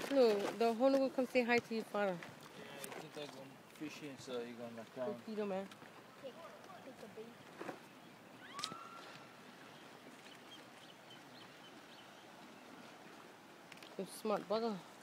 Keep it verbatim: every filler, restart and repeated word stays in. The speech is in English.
Look, the honey will come say hi to your father. Yeah, I think they're going fishing, so you're going back Go down. feed him, man. Take, take a bait. You're a smart brother.